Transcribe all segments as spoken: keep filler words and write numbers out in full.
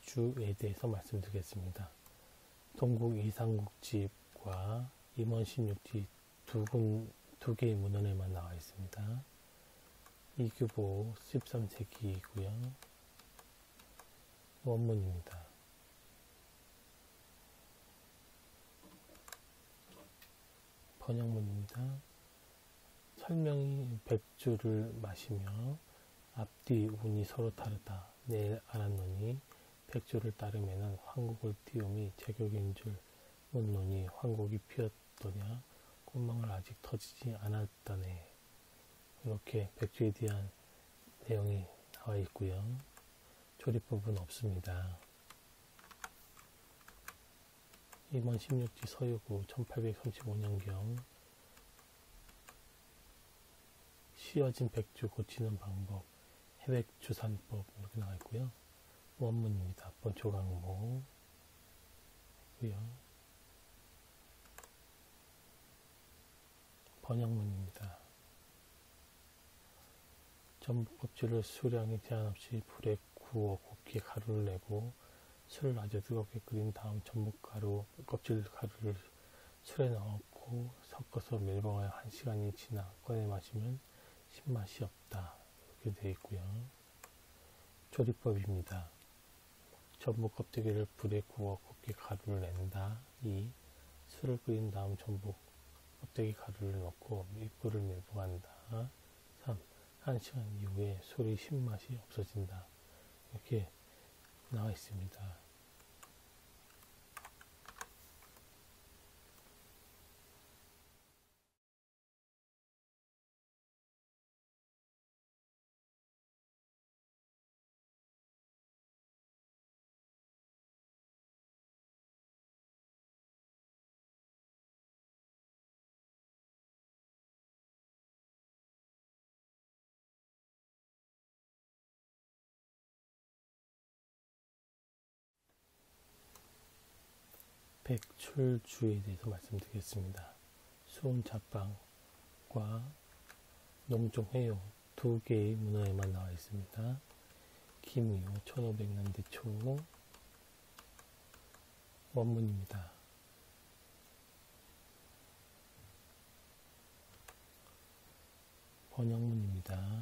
백주에 대해서 말씀드리겠습니다. 동국 이삼국지과 임원 십육지 두, 군, 두 개의 문헌에만 나와 있습니다. 이규보 십삼 세기이고요. 원문입니다. 번역문입니다. 설명이 백주를 마시며 앞뒤 운이 서로 다르다. 내일 알았노니 백주를 따르면은 황국을 띄움이 제격인 줄 묻노니 황국이 피었더냐 꽃망울 아직 터지지 않았다네. 이렇게 백주에 대한 내용이 나와 있고요. 조리법은 없습니다. 임원 십육지 서유구 천팔백삼십오년경 씌어진 백주 고치는 방법 해백주산법 이렇게 나와 있고요. 원문입니다. 번초강모 번역문입니다. 전복 껍질을 수량에 제한 없이 불에 구워 곱게 가루를 내고 술을 아주 뜨겁게 끓인 다음 전복가루, 껍질 가루를 술에 넣고 섞어서 밀봉하여 한 시간이 지나 꺼내 마시면 신맛이 없다. 이렇게 되어 있고요. 조리법입니다. 전복 껍데기를 불에 구워 곱게 가루를 낸다. 이. 술을 끓인 다음 전복 껍데기 가루를 넣고 밑불을 밀봉한다. 삼. 한 시간 이후에 술의 신맛이 없어진다. 이렇게 나와 있습니다. 백출주에 대해서 말씀드리겠습니다. 수온자방과 농종회용 두 개의 문헌에만 나와 있습니다. 김의호 천오백년대 초 원문입니다. 번역문입니다.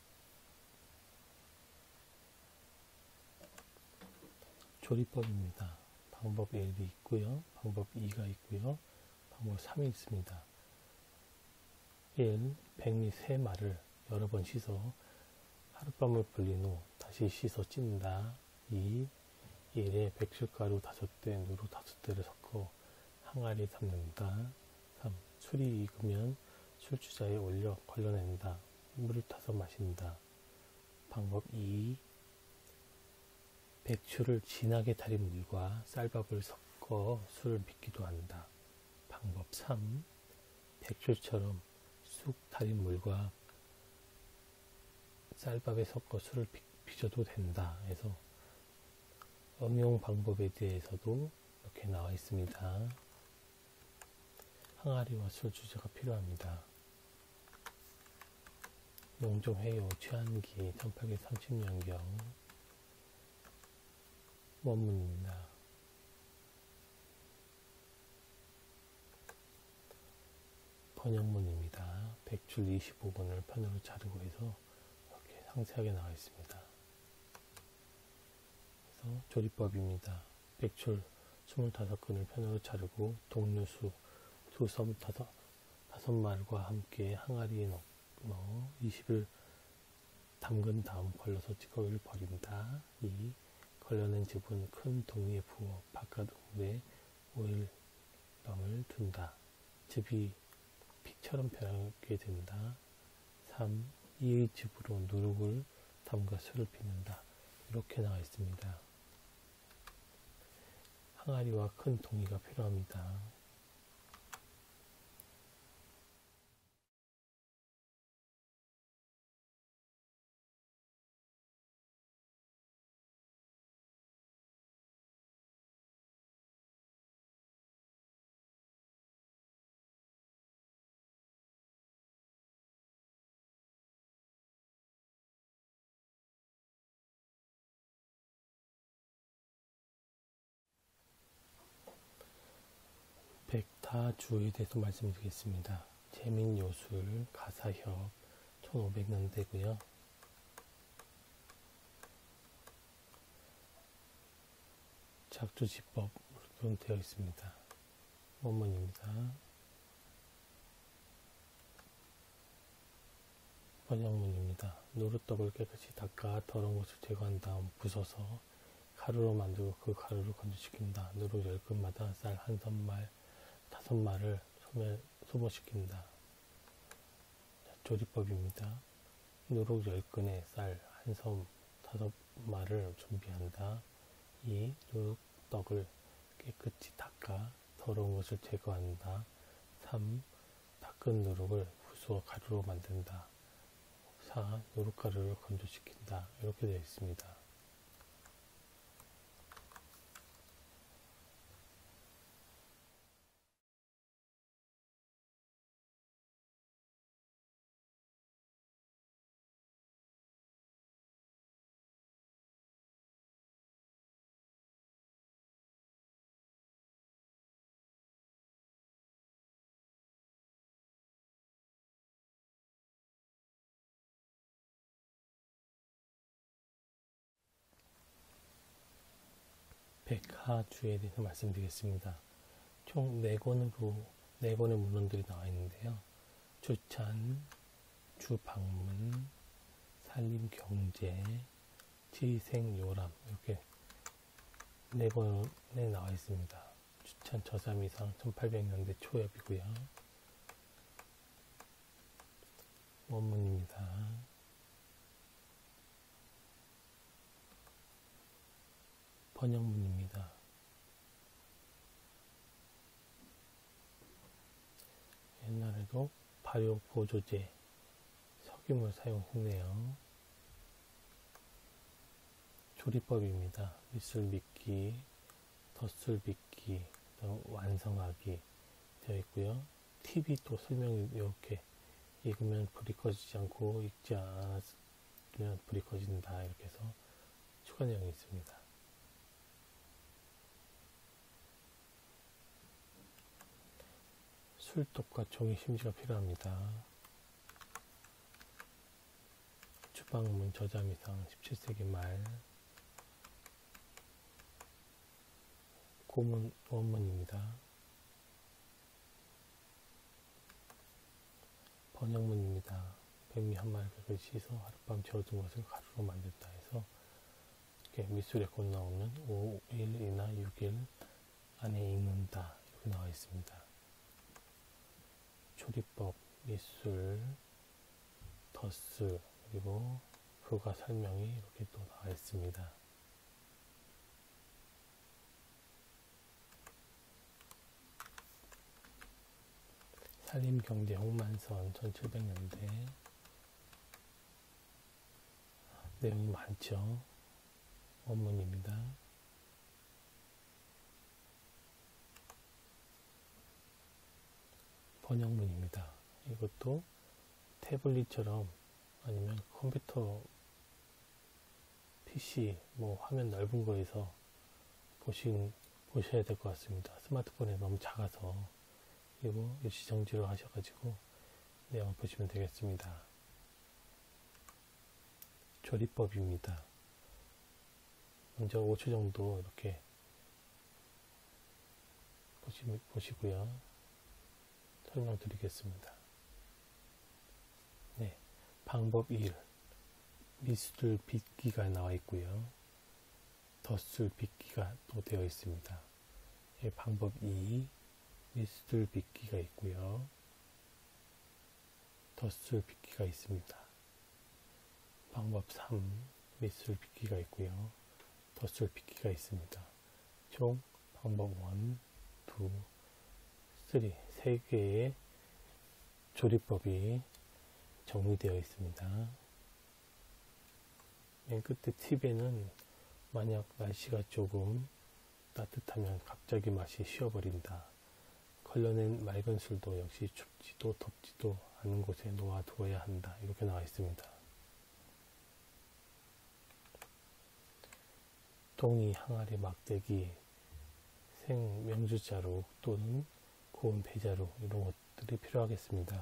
조리법입니다. 방법 일이 있고요. 방법 이가 있고요. 방법 삼이 있습니다. 일. 백미 세 마를 여러 번 씻어 하룻밤을 불린 후 다시 씻어 찐다. 이. 일에 백술가루 다섯 대, 누루 다섯 대를 섞어 항아리에 담는다. 삼. 술이 익으면 술주자에 올려 걸러낸다. 물을 타서 마신다. 방법 이. 백주를 진하게 달인 물과 쌀밥을 섞어 술을 빚기도 한다. 방법 삼. 백주처럼 쑥 달인 물과 쌀밥에 섞어 술을 빚어도 된다. 해서 음용 방법에 대해서도 이렇게 나와 있습니다. 항아리와 술주자가 필요합니다. 농종회요 최한기 천팔백삼십년경 원문입니다. 번역문입니다. 백줄 이십오 권을 편으로 자르고 해서 이렇게 상세하게 나와 있습니다. 그래서 조리법입니다. 백줄 이십오 근을 편으로 자르고 동류수 두 섬 다섯, 다섯 말과 함께 항아리에 넣어 이십 일 담근 다음 걸러서 찌꺼기를 버린다. 이. 걸러낸 즙은 큰 동이에 부어 바깥 우물에 오 일밤을 둔다. 즙이 픽처럼 변하게 된다. 삼. 이의 즙으로 누룩을 담가 술을 빚는다. 이렇게 나와 있습니다. 항아리와 큰 동이가 필요합니다. 기타 주에 대해서 말씀드리겠습니다. 재민요술, 가사협, 천오백 년대고요. 작두지법 이렇게 되어 있습니다. 원문입니다. 번역문입니다. 노릇떡을 깨끗이 닦아 더러운 것을 제거한 다음 부숴서 가루로 만들고 그 가루를 건조시킨다. 누룩 열 근마다 쌀 한 선말, 다섯 말을 소멸, 소모시킨다. 조리법입니다. 누룩 열 근에 쌀 한 섬, 다섯 말을 준비한다. 이. 누룩떡을 깨끗이 닦아 더러운 것을 제거한다. 삼. 닦은 누룩을 부수어 가루로 만든다. 사. 누룩가루를 건조시킨다. 이렇게 되어 있습니다. 백하주에 대해서 말씀드리겠습니다. 총 네 권으로, 네 권의 문헌들이 나와 있는데요. 주찬, 주방문, 산림경제, 지생요람, 이렇게 네 권에 나와 있습니다. 주찬 저자미상 천팔백 년대 초엽이고요. 원문입니다. 번역문입니다. 옛날에도 발효 보조제, 석유물 사용했네요. 조리법입니다. 밑술 빚기, 덧술 빚기, 완성하기 되어 있고요. 팁이 또 설명이 이렇게 읽으면 불이 꺼지지 않고 읽지 않으면 불이 꺼진다. 이렇게 해서 추가 내용이 있습니다. 술독과 종이 심지가 필요합니다. 주방문 저자미상 십칠 세기 말. 고문 원문입니다. 번역문입니다. 백미 한 마리를 씻어 하룻밤 재워둔 것을 가루로 만든다 해서 이렇게 밑술에 곧 나오는 오 일이나 육 일 안에 익는다 이렇게 나와 있습니다. 조리법, 밑술, 덧술, 그리고 불과 설명이 이렇게 또 나와 있습니다. 산림경제 홍만선 천칠백 년대. 내용이 많죠. 원문입니다. 번역문입니다. 이것도 태블릿처럼 아니면 컴퓨터 피씨 뭐 화면 넓은 거에서 보신, 보셔야 될 것 같습니다. 스마트폰에 너무 작아서 이거 일시정지로 하셔가지고 내용 보시면 되겠습니다. 조리법입니다. 먼저 오 초 정도 이렇게 보시, 보시고요. 설명드리겠습니다. 네, 방법 일. 밑술 빚기가 나와 있고요. 덧술 빚기가 또 되어 있습니다. 예, 방법 이. 밑술 빚기가 있고요. 덧술 빚기가 있습니다. 방법 삼. 밑술 빚기가 있고요. 덧술 빚기가 있습니다. 총 방법 일, 이, 삼, 세 개의 조리법이 정리되어 있습니다. 맨 끝에 팁에는 만약 날씨가 조금 따뜻하면 갑자기 맛이 쉬어버린다. 걸러낸 맑은 술도 역시 춥지도 덥지도 않은 곳에 놓아두어야 한다. 이렇게 나와 있습니다. 동이, 항아리, 막대기, 생 명주자루 또는 고운 배자루 이런 것들이 필요하겠습니다.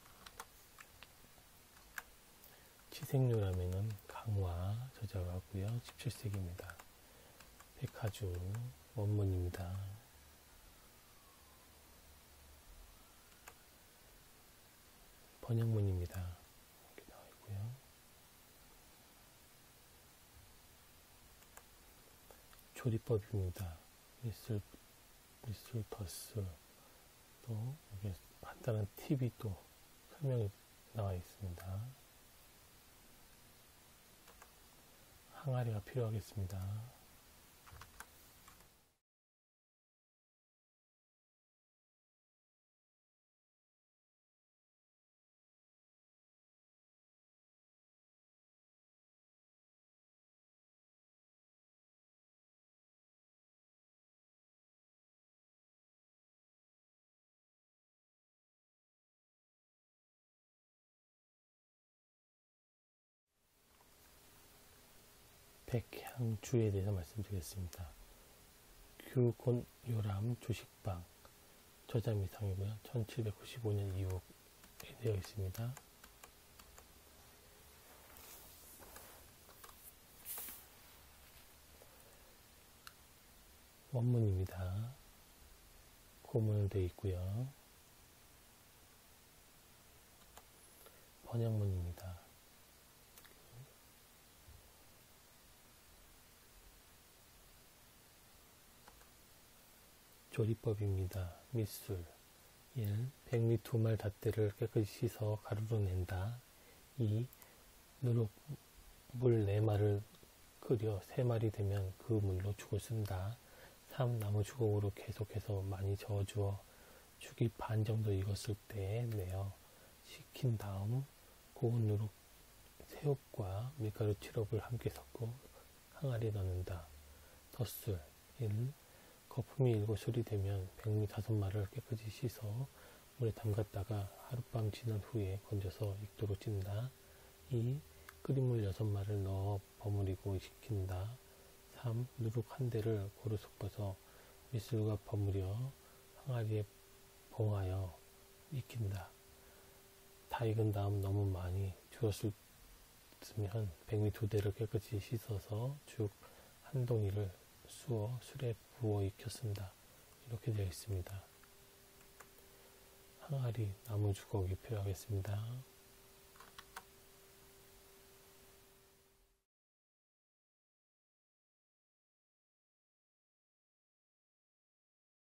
치생류라면은 강화 저자하고요. 십칠 세기입니다. 백화주 원문입니다. 번역문입니다. 이렇게 나와 있고요. 조리법입니다. 미술, 미술 더스 또 이게 간단한 팁이 또 설명이 나와 있습니다. 항아리가 필요하겠습니다. 백향주에 대해서 말씀드리겠습니다. 귤곤요람 조식방 저자 미상이고요. 천칠백구십오 년 이후에 되어 있습니다. 원문입니다. 고문으로 되어 있고요. 번역문입니다. 조리법입니다. 밑술 일. 백미 두 말 닷대를 깨끗이 씻어 가루로 낸다. 이. 누룩 물 네 말을 끓여 세 말이 되면 그 물로 죽을 쓴다. 삼. 나무 주걱으로 계속해서 많이 저어주어 죽이 반 정도 익었을 때에 내어 식힌 다음 고운 누룩 새우과 밀가루 시럽을 함께 섞어 항아리에 넣는다. 덧술 일. 거품이 일고 술이 되면 백미 다섯 말을 깨끗이 씻어 물에 담갔다가 하룻밤 지난 후에 건져서 익도록 찐다. 이. 끓인 물 여섯 말을 넣어 버무리고 식힌다. 삼. 누룩 한 대를 고루 섞어서 밑술과 버무려 항아리에 봉하여 익힌다. 다 익은 다음 너무 많이 주었으면 백미 두 대를 깨끗이 씻어서 죽 한 동이를 수어 술에 부어 익혔습니다. 이렇게 되어 있습니다. 항아리 나무 주걱이 필요하겠습니다.